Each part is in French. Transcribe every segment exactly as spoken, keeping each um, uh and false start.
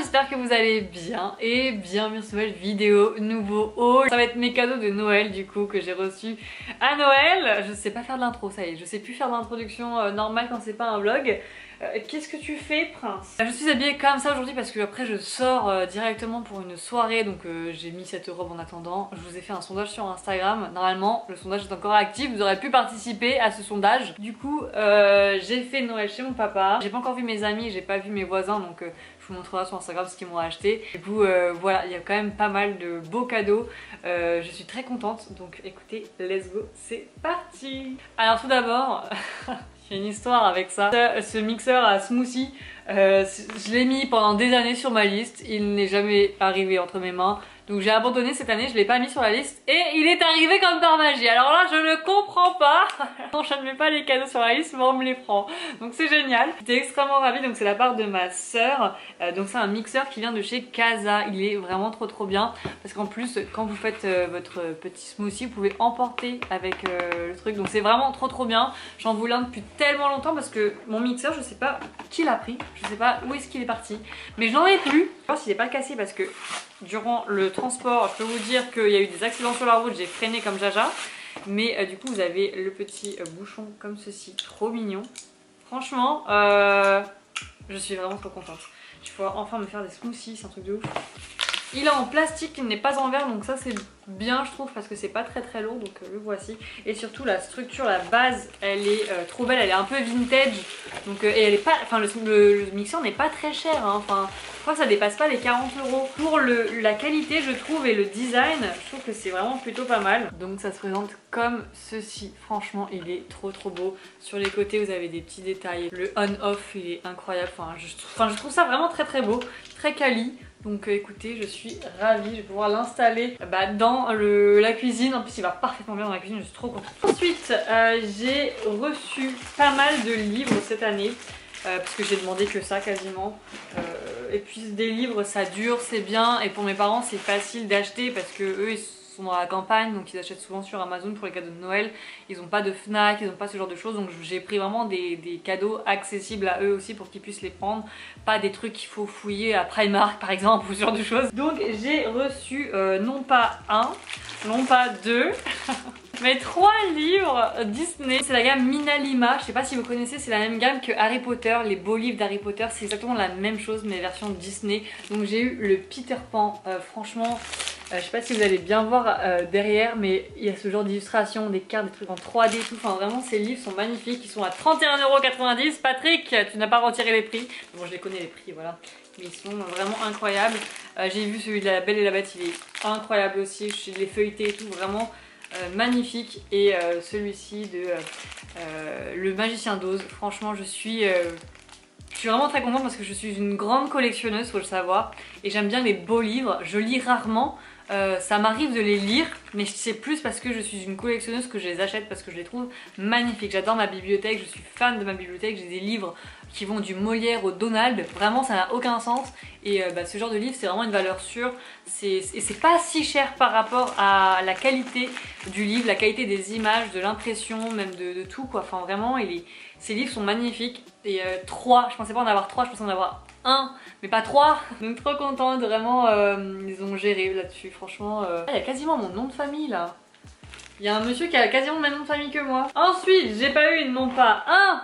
j'espère que vous allez bien et bienvenue sur cette nouvelle vidéo, nouveau haul. Ça va être mes cadeaux de Noël du coup que j'ai reçus à Noël. Je sais pas faire de l'intro, ça y est, je sais plus faire de l'introduction euh, normale quand c'est pas un vlog. Euh, Qu'est-ce que tu fais, Prince? Je suis habillée comme ça aujourd'hui parce que après je sors euh, directement pour une soirée, donc euh, j'ai mis cette robe en attendant. Je vous ai fait un sondage sur Instagram, normalement le sondage est encore actif, vous aurez pu participer à ce sondage. Du coup euh, j'ai fait Noël chez mon papa, j'ai pas encore vu mes amis, j'ai pas vu mes voisins, donc euh, je vous montrerai sur Instagram ce qu'ils m'ont acheté. Du coup euh, voilà, il y a quand même pas mal de beaux cadeaux, euh, je suis très contente, donc écoutez, let's go, c'est parti. Alors tout d'abord il y a une histoire avec ça. Ce mixeur à smoothie, euh, je l'ai mis pendant des années sur ma liste. Il n'est jamais arrivé entre mes mains. Donc j'ai abandonné cette année, je l'ai pas mis sur la liste. Et il est arrivé comme par magie. Alors là, je ne comprends pas. Non, je ne mets pas les cadeaux sur la liste, mais on me les prend. Donc c'est génial. J'étais extrêmement ravie. Donc c'est la part de ma sœur. Euh, donc c'est un mixeur qui vient de chez Casa. Il est vraiment trop trop bien. Parce qu'en plus, quand vous faites euh, votre petit smoothie, vous pouvez emporter avec euh, le truc. Donc c'est vraiment trop trop bien. J'en voulais un depuis tellement longtemps parce que mon mixeur, je sais pas qui l'a pris. Je sais pas où est-ce qu'il est parti. Mais je n'en ai plus. Je pense qu'il n'est pas cassé parce que durant le transport, je peux vous dire qu'il y a eu des accidents sur la route, j'ai freiné comme jaja. Mais euh, du coup vous avez le petit euh, bouchon comme ceci, trop mignon. Franchement, euh, je suis vraiment trop contente. Je vais pouvoir enfin me faire des smoothies, c'est un truc de ouf. Il est en plastique, il n'est pas en verre, donc ça c'est bien je trouve parce que c'est pas très très lourd, donc euh, le voici. Et surtout la structure, la base, elle est euh, trop belle, elle est un peu vintage. Donc euh, et elle est pas, enfin le, le, le mixeur n'est pas très cher, hein. Enfin je crois que ça dépasse pas les quarante euros. Pour le, la qualité je trouve et le design, je trouve que c'est vraiment plutôt pas mal. Donc ça se présente comme ceci, franchement il est trop trop beau. Sur les côtés vous avez des petits détails, le on-off il est incroyable, enfin je, enfin je trouve ça vraiment très très beau, très quali. Donc euh, écoutez, je suis ravie, je vais pouvoir l'installer bah, dans le, la cuisine. En plus il va parfaitement bien dans la cuisine, je suis trop contente. Ensuite euh, j'ai reçu pas mal de livres cette année, euh, parce que j'ai demandé que ça quasiment. Euh, et puis des livres ça dure, c'est bien, et pour mes parents c'est facile d'acheter parce que eux ils sont dans la campagne, donc ils achètent souvent sur Amazon pour les cadeaux de Noël. Ils n'ont pas de Fnac, ils n'ont pas ce genre de choses, donc j'ai pris vraiment des, des cadeaux accessibles à eux aussi pour qu'ils puissent les prendre, pas des trucs qu'il faut fouiller à Primark par exemple ou ce genre de choses. Donc j'ai reçu euh, non pas un, non pas deux mais trois livres Disney. C'est la gamme Minalima, je sais pas si vous connaissez, c'est la même gamme que Harry Potter, les beaux livres d'Harry Potter, c'est exactement la même chose mais version Disney. Donc j'ai eu le Peter Pan, euh, franchement euh, je sais pas si vous allez bien voir euh, derrière, mais il y a ce genre d'illustration, des cartes, des trucs en trois D, tout. Enfin vraiment ces livres sont magnifiques, ils sont à trente et un euros quatre-vingt-dix. Patrick, tu n'as pas retiré les prix. Bon je les connais les prix, voilà. Mais ils sont vraiment incroyables. Euh, j'ai vu celui de La Belle et la Bête, il est incroyable aussi, je l'ai feuilleté et tout, vraiment euh, magnifique. Et euh, celui-ci de euh, euh, Le Magicien d'Oz, franchement je suis... Euh, Je suis vraiment très contente parce que je suis une grande collectionneuse, faut le savoir, et j'aime bien les beaux livres. Je lis rarement, euh, ça m'arrive de les lire, mais c'est plus parce que je suis une collectionneuse que je les achète parce que je les trouve magnifiques. J'adore ma bibliothèque, je suis fan de ma bibliothèque, j'ai des livres qui vont du Molière au Donald, vraiment ça n'a aucun sens. Et euh, bah, ce genre de livre c'est vraiment une valeur sûre, et c'est pas si cher par rapport à la qualité du livre, la qualité des images, de l'impression, même de, de tout quoi. Enfin vraiment il est... ces livres sont magnifiques. Et euh, trois, je pensais pas en avoir trois, je pensais en avoir un, mais pas trois. Donc trop contente, vraiment euh, ils ont géré là-dessus, franchement. Euh... Ah, il y a quasiment mon nom de famille là. Il y a un monsieur qui a quasiment le même nom de famille que moi. Ensuite, j'ai pas eu non pas un,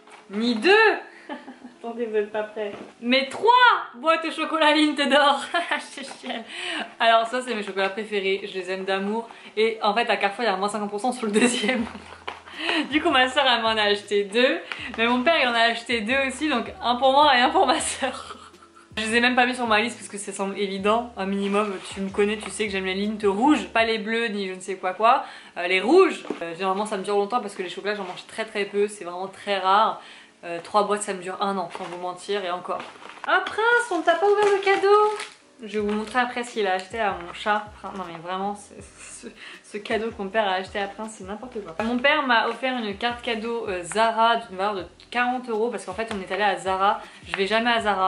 ni deux. Attendez, vous êtes pas prêts. Mais trois boîtes au chocolat Lindt d'or. Alors ça c'est mes chocolats préférés, je les aime d'amour. Et en fait à Carrefour il y a moins cinquante pour cent sur le deuxième. Du coup ma soeur elle m'en a acheté deux, mais mon père il en a acheté deux aussi, donc un pour moi et un pour ma soeur. Je les ai même pas mis sur ma liste parce que ça semble évident, un minimum, tu me connais, tu sais que j'aime les Lindt rouges, pas les bleus ni je ne sais quoi quoi, euh, les rouges, euh, généralement ça me dure longtemps parce que les chocolats j'en mange très très peu, c'est vraiment très rare. Euh, trois boîtes ça me dure un an sans vous mentir, et encore. Ah Prince, on t'a pas ouvert le cadeau? Je vais vous montrer après ce qu'il a acheté à mon chat. Non mais vraiment, ce, ce cadeau que mon père a acheté à Prince, c'est n'importe quoi. Mon père m'a offert une carte cadeau euh, Zara d'une valeur de quarante euros parce qu'en fait on est allé à Zara. Je vais jamais à Zara.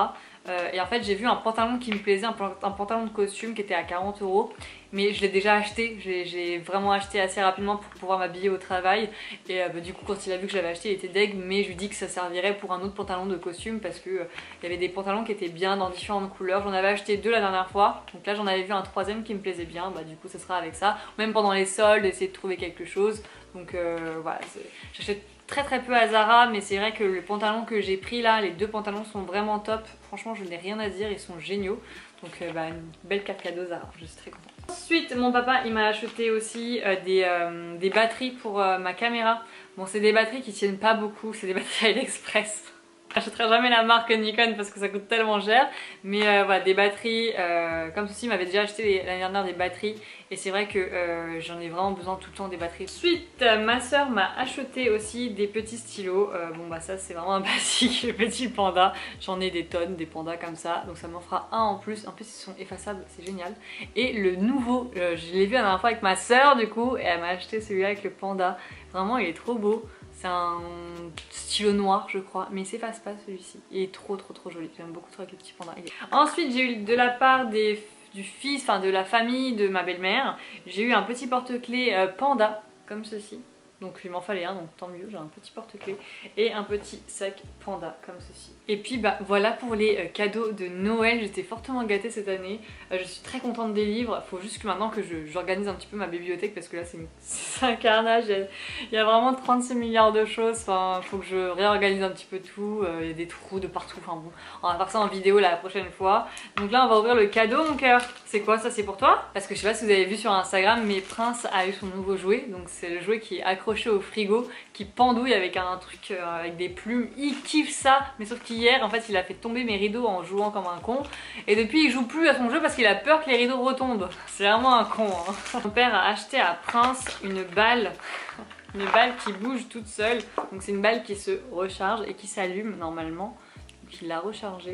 euh, et en fait j'ai vu un pantalon qui me plaisait, un, un pantalon de costume qui était à quarante euros. Mais je l'ai déjà acheté, j'ai vraiment acheté assez rapidement pour pouvoir m'habiller au travail. Et euh, bah, du coup quand il a vu que je l'avais acheté il était deg, mais je lui dis que ça servirait pour un autre pantalon de costume parce que euh, il y avait des pantalons qui étaient bien dans différentes couleurs. J'en avais acheté deux la dernière fois, donc là j'en avais vu un troisième qui me plaisait bien, bah du coup ça sera avec ça. Même pendant les soldes, essayer de trouver quelque chose. Donc euh, voilà, j'achète très très peu à Zara, mais c'est vrai que le pantalon que j'ai pris là, les deux pantalons sont vraiment top. Franchement je n'ai rien à dire, ils sont géniaux. Donc euh, bah, une belle carte cadeau Zara, je suis très contente. Ensuite mon papa il m'a acheté aussi euh, des, euh, des batteries pour euh, ma caméra. Bon c'est des batteries qui tiennent pas beaucoup, c'est des batteries AliExpress. J'achèterai jamais la marque Nikon parce que ça coûte tellement cher. Mais euh, voilà, des batteries, euh, comme ceci, il m'avait déjà acheté l'année dernière des batteries. Et c'est vrai que euh, j'en ai vraiment besoin tout le temps des batteries. Ensuite, euh, ma soeur m'a acheté aussi des petits stylos. Euh, bon bah ça c'est vraiment un basique, le petit panda. J'en ai des tonnes, des pandas comme ça. Donc ça m'en fera un en plus. En plus ils sont effaçables, c'est génial. Et le nouveau, euh, je l'ai vu la dernière fois avec ma soeur du coup. Et elle m'a acheté celui-là avec le panda. Vraiment il est trop beau. C'est un stylo noir je crois, mais il s'efface pas celui-ci. Il est trop trop trop joli, j'aime beaucoup trop avec le petit panda. Ensuite j'ai eu de la part des, du fils, enfin de la famille de ma belle-mère, j'ai eu un petit porte-clés euh, panda comme ceci. Donc il m'en fallait un, donc tant mieux, j'ai un petit porte-clés et un petit sac panda comme ceci. Et puis bah voilà pour les euh, cadeaux de Noël, j'étais fortement gâtée cette année, euh, je suis très contente des livres. Il faut juste que maintenant que j'organise un petit peu ma bibliothèque parce que là c'est un carnage, il y, a, il y a vraiment trente-six milliards de choses, enfin il faut que je réorganise un petit peu tout, euh, il y a des trous de partout, enfin bon, on va faire ça en vidéo la prochaine fois. Donc là on va ouvrir le cadeau mon cœur. C'est quoi ça, c'est pour toi? Parce que je sais pas si vous avez vu sur Instagram, mais Prince a eu son nouveau jouet, donc c'est le jouet qui est accroché au frigo, qui pendouille avec un truc euh, avec des plumes. Il kiffe ça, mais sauf qu'hier en fait il a fait tomber mes rideaux en jouant comme un con, et depuis il joue plus à son jeu parce qu'il a peur que les rideaux retombent. C'est vraiment un con hein. Mon père a acheté à Prince une balle, une balle qui bouge toute seule, donc c'est une balle qui se recharge et qui s'allume normalement, donc il l'a rechargée.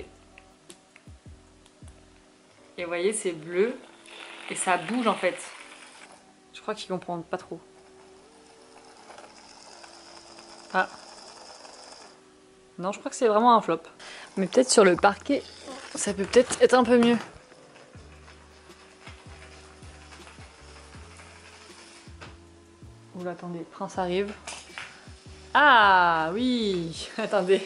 Et vous voyez c'est bleu et ça bouge en fait. Je crois qu'il comprend pas trop. Ah. Non, je crois que c'est vraiment un flop. Mais peut-être sur le parquet, ça peut peut-être être un peu mieux. Oula, attendez, Prince arrive. Ah oui. Attendez.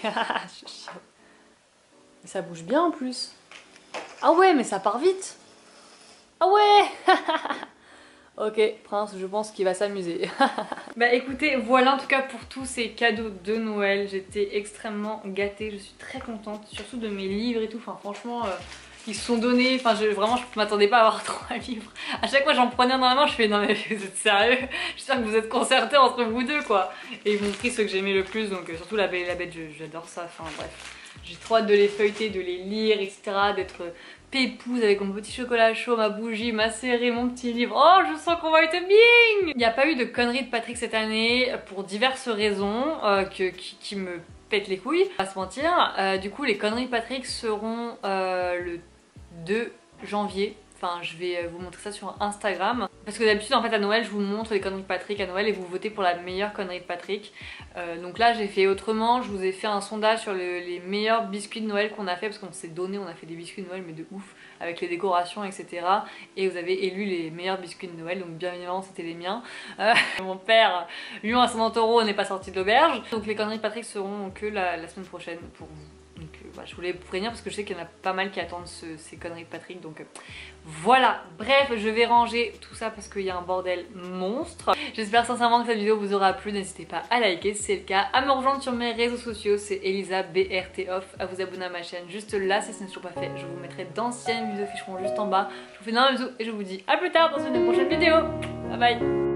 Ça bouge bien en plus. Ah ouais, mais ça part vite. Ah ouais. Ok, Prince, je pense qu'il va s'amuser. Bah écoutez, voilà en tout cas pour tous ces cadeaux de Noël. J'étais extrêmement gâtée, je suis très contente, surtout de mes livres et tout. Enfin franchement, euh, ils se sont donnés, enfin je, vraiment je m'attendais pas à avoir trois livres. À chaque fois j'en prenais un dans la main, je fais non mais vous êtes sérieux? J'espère que vous êtes concertés entre vous deux quoi. Et ils m'ont pris ceux que j'aimais le plus, donc euh, surtout La Belle et la Bête, j'adore ça, enfin bref. J'ai trop hâte de les feuilleter, de les lire, et cetera. D'être pépouse avec mon petit chocolat chaud, ma bougie, ma série, mon petit livre. Oh, je sens qu'on va être bien. Il n'y a pas eu de conneries de Patrick cette année pour diverses raisons euh, que, qui, qui me pètent les couilles, pas se mentir. Euh, du coup, les conneries de Patrick seront euh, le deux janvier. Enfin, je vais vous montrer ça sur Instagram. Parce que d'habitude, en fait, à Noël, je vous montre les conneries de Patrick à Noël et vous votez pour la meilleure connerie de Patrick. Euh, donc là, j'ai fait autrement. Je vous ai fait un sondage sur le, les meilleurs biscuits de Noël qu'on a fait. Parce qu'on s'est donné, on a fait des biscuits de Noël, mais de ouf. Avec les décorations, et cetera. Et vous avez élu les meilleurs biscuits de Noël. Donc bien évidemment, c'était les miens. Euh, mon père, Lyon à Saint-Antoro, n'est pas sorti de l'auberge. Donc les conneries de Patrick seront que la, la semaine prochaine pour vous. Donc euh, voilà, je voulais vous prévenir parce que je sais qu'il y en a pas mal qui attendent ce, ces conneries de Patrick. Donc euh, voilà, bref, je vais ranger tout ça parce qu'il y a un bordel monstre. J'espère sincèrement que cette vidéo vous aura plu. N'hésitez pas à liker si c'est le cas, à me rejoindre sur mes réseaux sociaux, c'est Elisa B R T Off, à vous abonner à ma chaîne juste là si ce n'est toujours pas fait. Je vous mettrai d'anciennes vidéos ficheront juste en bas. Je vous fais un bisou et je vous dis à plus tard dans une prochaine vidéo. Bye bye.